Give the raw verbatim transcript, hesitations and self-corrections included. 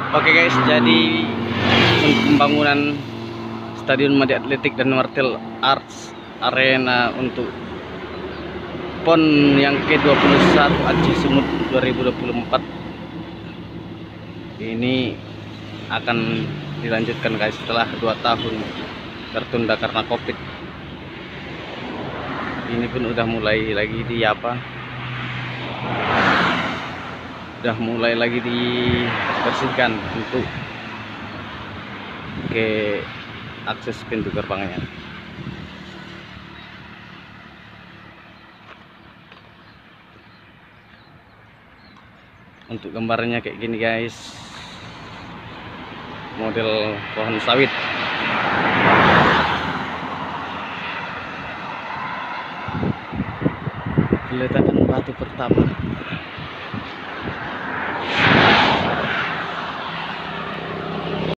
Oke guys, jadi untuk pembangunan Stadion Madi Atletik dan Martial Arts Arena untuk PON yang ke dua puluh satu Aji Sumut dua ribu dua puluh empat ini akan dilanjutkan guys setelah dua tahun tertunda karena Covid. Ini pun udah mulai lagi di apa? Udah mulai lagi dibersihkan untuk ke akses pintu gerbangnya. Untuk gambarnya kayak gini guys, model pohon sawit. Peletakan batu pertama.